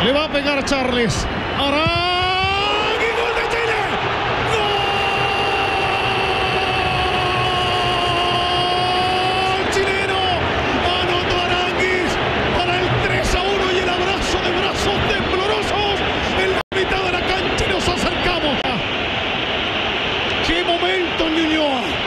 Le va a pegar Charles. Arangui. ¡Gol de Chile! ¡Gol chileno! Anotó Aranguis para el 3-1 y el abrazo de brazos temblorosos en la mitad de la cancha y nos acercamos. ¡Qué momento, Ñuñoa!